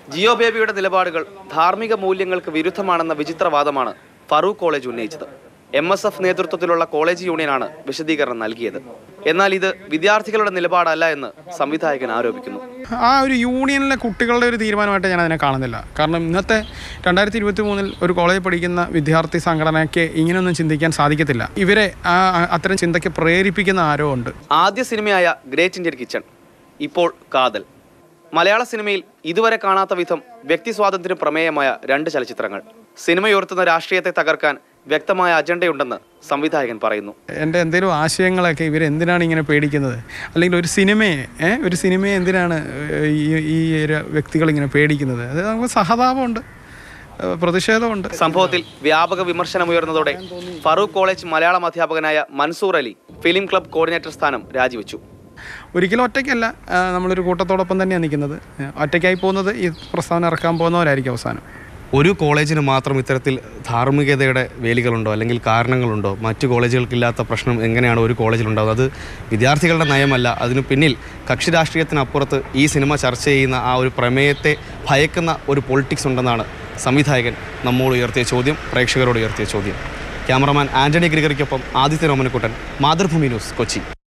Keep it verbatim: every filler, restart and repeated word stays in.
ജിയോ ബേബിയുടെ നിലപാടുകൾ ധാർമ്മിക മൂല്യങ്ങൾക്ക് വിരുദ്ധമാണെന്ന വിചിത്രവാദമാണ് ഫറൂഖ് കോളേജ് ഉന്നയിച്ചത്. എം എസ് എഫ് നേതൃത്വത്തിലുള്ള കോളേജ് യൂണിയനാണ് വിശദീകരണം നൽകിയത്. എന്നാൽ ഇത് വിദ്യാർത്ഥികളുടെ നിലപാടല്ല എന്ന് സംവിധായകൻ ആരോപിക്കുന്നു. ആ ഒരു യൂണിയനിലെ കുട്ടികളുടെ ഒരു തീരുമാനമായിട്ട് ഞാൻ അതിനെ കാണുന്നില്ല. കാരണം ഇന്നത്തെ രണ്ടായിരത്തി ഇരുപത്തി മൂന്നിൽ ഒരു കോളേജിൽ പഠിക്കുന്ന വിദ്യാർത്ഥി സംഘടനയ്ക്ക് ഇങ്ങനെയൊന്നും ചിന്തിക്കാൻ സാധിക്കത്തില്ല. ഇവരെ ആ അത്തരം ചിന്തയ്ക്ക് പ്രേരിപ്പിക്കുന്ന ആരോ ഉണ്ട്. ആദ്യ സിനിമയായ ഗ്രേറ്റ് ഇന്ത്യൻ കിച്ചൺ, ഇപ്പോൾ കാതൽ. മലയാള സിനിമയിൽ ഇതുവരെ കാണാത്ത വിധം വ്യക്തി സ്വാതന്ത്ര്യം പ്രമേയമായ രണ്ട് ചലച്ചിത്രങ്ങൾ. സിനിമയുയർത്തുന്ന രാഷ്ട്രീയത്തെ തകർക്കാൻ വ്യക്തമായ അജണ്ടയുണ്ടെന്ന് സംവിധായകൻ പറയുന്നു. എൻ്റെ എന്തെങ്കിലും ആശയങ്ങളൊക്കെ ഇവരെന്തിനാണ് ഇങ്ങനെ പേടിക്കുന്നത്? അല്ലെങ്കിൽ ഒരു സിനിമയെ ഒരു സിനിമയെ എന്തിനാണ് ഈ ഈ വ്യക്തികൾ ഇങ്ങനെ പേടിക്കുന്നത്? അത് നമുക്ക് സഹതാപമുണ്ട്, പ്രതിഷേധമുണ്ട്. സംഭവത്തിൽ വ്യാപക വിമർശനമുയർന്നതോടെ ഫറൂഖ് കോളേജ് മലയാളം അധ്യാപകനായ Mansoor Ali film club coordinator സ്ഥാനം രാജിവെച്ചു. ഒരിക്കലും ഒറ്റയ്ക്കല്ല, നമ്മളൊരു കൂട്ടത്തോടൊപ്പം തന്നെയാണ് നിൽക്കുന്നത്. ഒറ്റയ്ക്കായി പോകുന്നത് ഈ പ്രസ്താവന ഇറക്കാൻ പോകുന്നവരായിരിക്കും അവസാനം. ഒരു കോളേജിന് മാത്രം ഇത്തരത്തിൽ ധാർമ്മികതയുടെ വേലികളുണ്ടോ അല്ലെങ്കിൽ കാരണങ്ങളുണ്ടോ? മറ്റു കോളേജുകൾക്കില്ലാത്ത പ്രശ്നം എങ്ങനെയാണ് ഒരു കോളേജിലുണ്ടാകുന്നത്? അത് വിദ്യാർത്ഥികളുടെ നയമല്ല, അതിനു പിന്നിൽ കക്ഷി രാഷ്ട്രീയത്തിനപ്പുറത്ത് ഈ സിനിമ ചർച്ച ചെയ്യുന്ന ആ ഒരു പ്രമേയത്തെ ഭയക്കുന്ന ഒരു പൊളിറ്റിക്സ് ഉണ്ടെന്നാണ് സംവിധായകൻ നമ്മോട് ഉയർത്തിയ ചോദ്യം, പ്രേക്ഷകരോട് ഉയർത്തിയ ചോദ്യം. ക്യാമറമാൻ ആന്റണി ഗ്രിഗറിക്കൊപ്പം ആദിത്യ രോമനക്കുട്ടൻ, മാതൃഭൂമി ന്യൂസ്, കൊച്ചി.